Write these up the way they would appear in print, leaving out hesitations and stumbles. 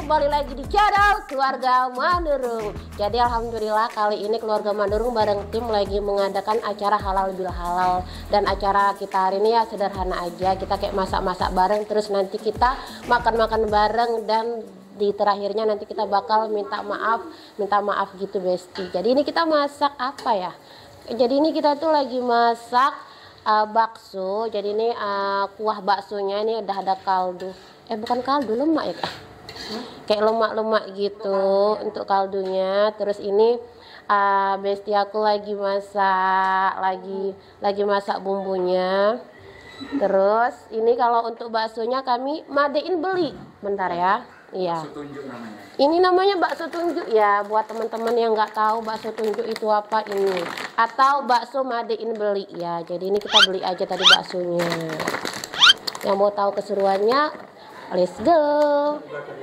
kembali lagi di channel Keluarga Manurung. Jadi alhamdulillah kali ini Keluarga Manurung bareng tim lagi mengadakan acara halal bil halal. Dan acara kita hari ini ya sederhana aja, kita kayak masak-masak bareng, terus nanti kita makan-makan bareng, dan di terakhirnya nanti kita bakal minta maaf gitu Besti. Jadi ini kita masak apa ya? Jadi ini kita tuh lagi masak bakso. Jadi ini kuah baksonya ini udah ada kaldu. Bukan kaldu, lemak ya Kak. Kayak lemak-lemak gitu untuk kaldunya. Terus ini Besti aku lagi masak, lagi masak bumbunya. Terus ini kalau untuk baksonya kami madein beli. Bentar ya. Iya. Bakso tunjuk namanya. Ini namanya bakso tunjuk ya, buat teman-teman yang nggak tahu bakso tunjuk itu apa ini. Atau bakso madein beli ya. Jadi ini kita beli aja tadi baksonya. Yang mau tahu keseruannya, let's go.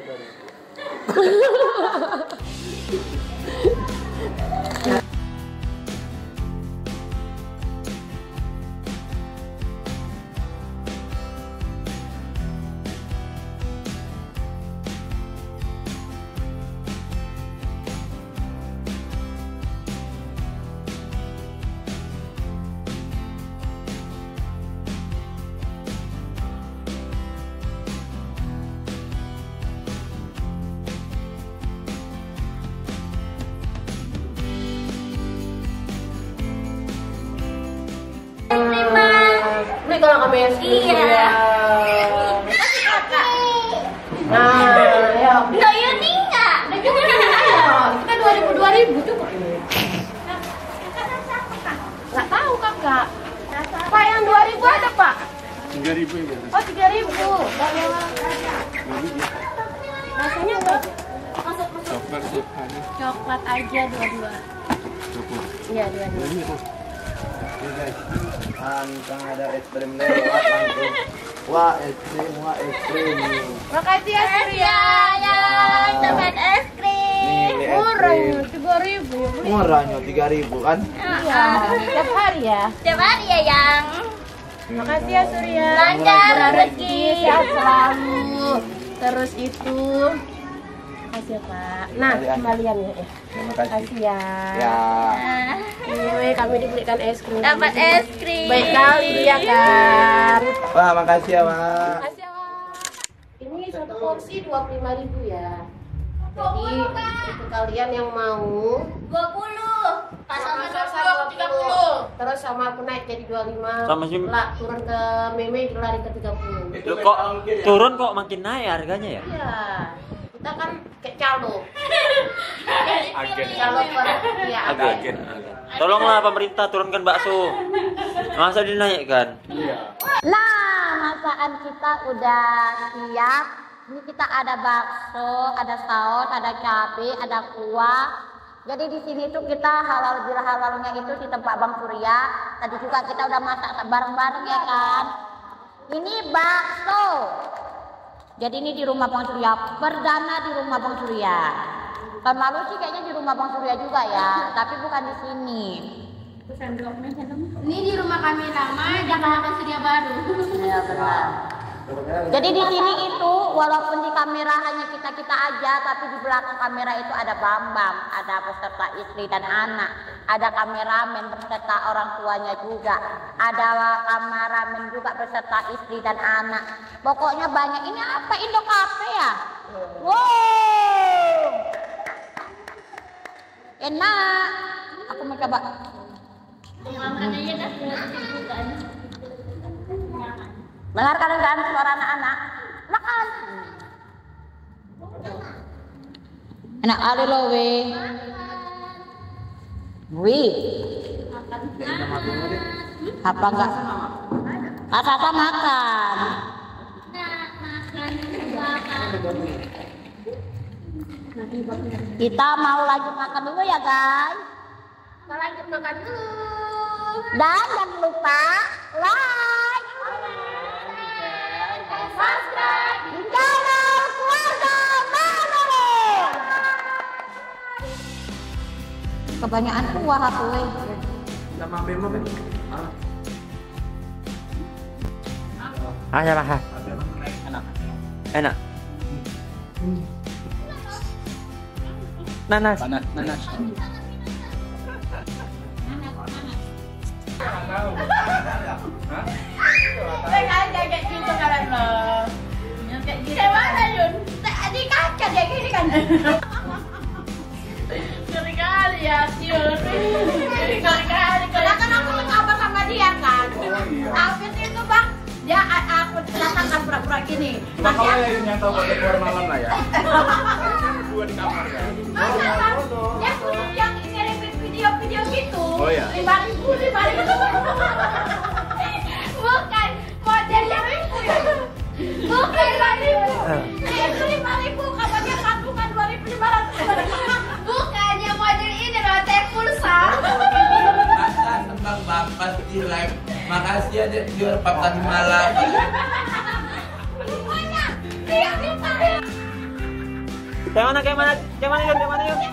Ini kalau kami Iya. Nah, ya. Nggak ya nih nggak. Kita 2000 cukup ini. Nggak tahu kakak. Pak yang 2000 ada Pak? 3.000 ya. Oh 3000. Rasanya apa? Coklat sih, Hani. Coklat aja dua-dua. Coklat. Iya dua-dua. Ini kok. Oke guys, antang ada es krim lewat langsung. Wah es krim. Makasih ya Surya. Ya, dapat es krim. Nih Murah es ya, 3000. krim. Murahnya 3.000 kan? Iya. Tiap hari ya. Tiap hari ya yang. Makasih ya Surya. Lancar Murah rezeki. sehat selalu. Terus itu. Makasih ya Pak. Nah kembalian ya. Terima kasih. Makasih ya. Ya. Ini kami dibelikan es krim. Dapat es krim. Baik kali ya kan. Wah makasih ya Pak. Makasih ya Pak. Ini satu porsi 25.000 ya. Jadi untuk kalian yang mau 20. Pas sama sama 30. Terus sama aku naik jadi 25. Sama si- Lah turun ke Meme lari ke 30. Loh, kok turun kok makin naik harganya ya? Iya. Kita kan kayak calo. Agen. Calo per ya. Agen. Tolonglah pemerintah turunkan bakso. Masa dinaikkan? Iya. Nah, masakan kita udah siap. Ini kita ada bakso, ada saus, ada cabai, ada kuah. Jadi di sini tuh kita halal bil halalnya itu di tempat Bang Surya. Tadi juga kita udah masak bareng-bareng ya kan. Ini bakso. Jadi ini di rumah Bang Surya, perdana di rumah Bang Surya. Tahun lalu sih kayaknya di rumah Bang Surya juga ya, tapi bukan di sini. Ini di rumah kami lama, Jakarta Surya Baru. Ya benar. Jadi di sini itu walaupun di kamera hanya kita aja, tapi di belakang kamera itu ada Bambang, ada beserta istri dan anak, ada kameramen beserta orang tuanya juga, ada kameramen juga beserta istri dan anak. Pokoknya banyak. Ini apa, Indo Cafe ya? Wow, enak. Aku mau coba. Dengarkan kan suara anak-anak. Makan. Enak kali loh weh. Apa enggak? Kakak makan. Kita mau lanjut makan dulu ya guys. Kita lanjut makan dulu. Dan jangan lupa like, subscribe di channel Keluarga Manurung. Kebanyakan kuah aku weh. Sama Bemo kan? Ah, ya, Enak. Nanas. Nanas. Kayak gitu kan lo. Kayak gitu. Kayak mana Yun? Tadi kaca kayak gini kan. Kali ya, Yun. Kali. Karena kan aku kabar sama dia kan. Habis itu Bang, dia aku datangkan pura-pura gini. Bang, kamu yang tahu pada keluar malam lah ya. Dua di kamar ya. Yang ngirim video gitu. Oh ya. 5.000. Bukan model yang itu ya. Bukan 5.000. Itu 5.000, kabarnya sambungan 2.500. Bukan yang model ini loh, teh pulsa. Tembang bapak di live. Makasih ya dia jual papan malam. Semuanya. Dia minta. Kayak mana Yun?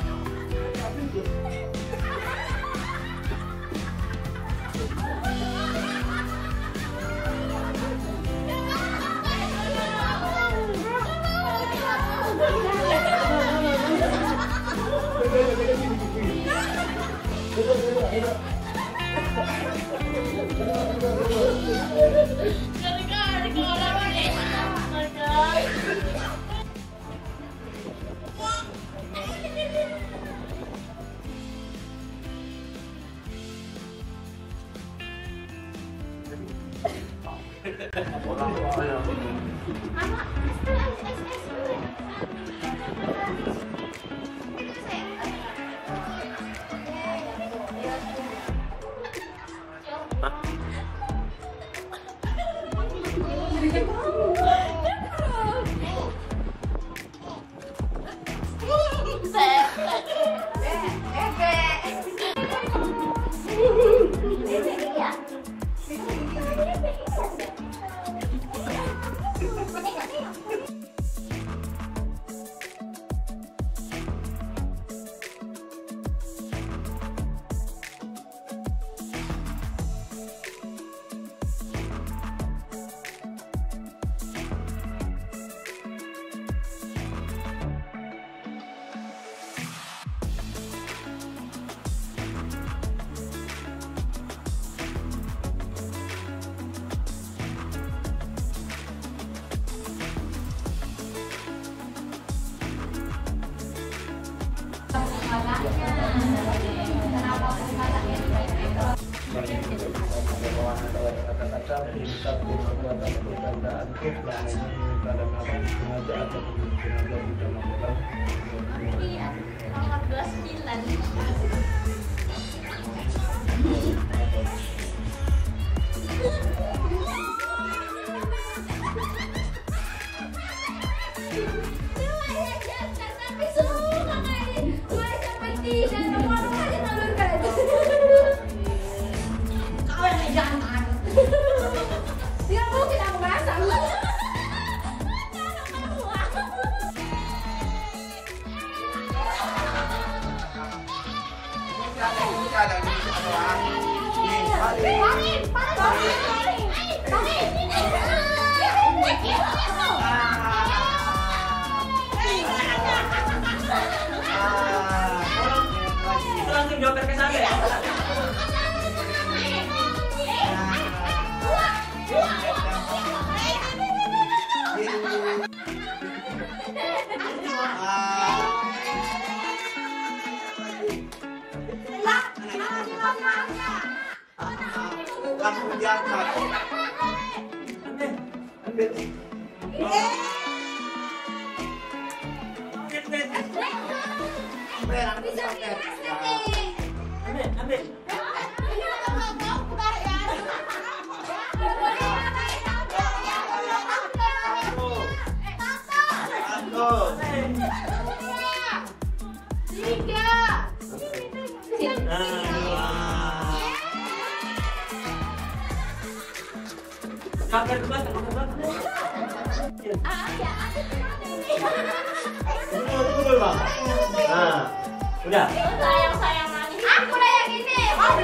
Udah. Sayang-sayangan. Aku lah yang ini.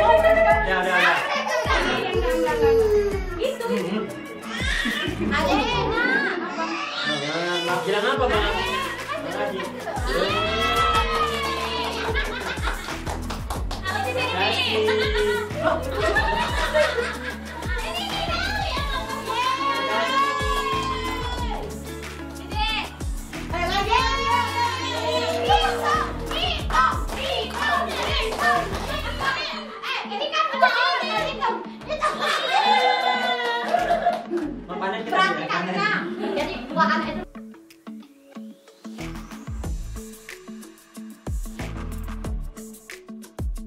Ya. Gitu. Adena. Bilang apa, Bang? Makasih. Mapanin kita. Perhatikan, nah, jadi dua anak itu